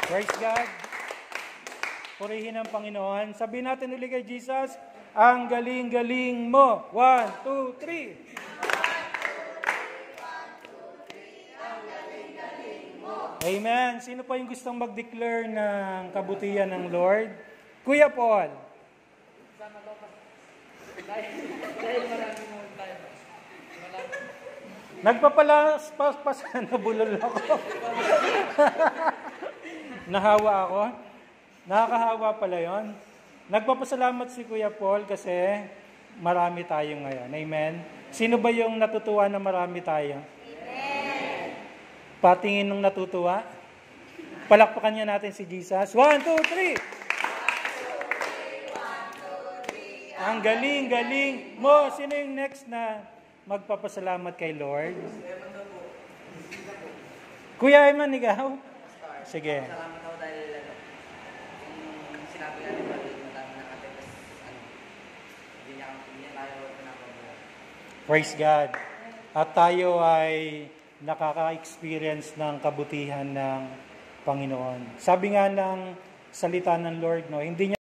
Praise God. Purihin ang Panginoon. Sabihin natin ulit kay Jesus, ang galing-galing mo. 1, 2, 3. Amen. Sino pa yung gustong mag-declare ng kabutihan ng Lord? Kuya Paul. Nagpapalas na bulol ako. Nahawa ako. Nakakahawa pala yon. Nagpapasalamat si Kuya Paul kasi marami tayo ngayon. Amen. Sino ba yung natutuwa na marami tayo? Patingin ng natutuwa. Palakpakan niya natin si Jesus. 1, 2, 3. Ang galing-galing mo. Sino yung next na magpapasalamat kay Lord? Kuya Eman, ikaw? Sige. Salamat ako dahil sinabi natin madami ng atin. Hindi niya tayo pinapabuhay. Praise God. At tayo ay nakaka-experience ng kabutihan ng Panginoon. Sabi nga ng salita ng Lord, no, hindi niya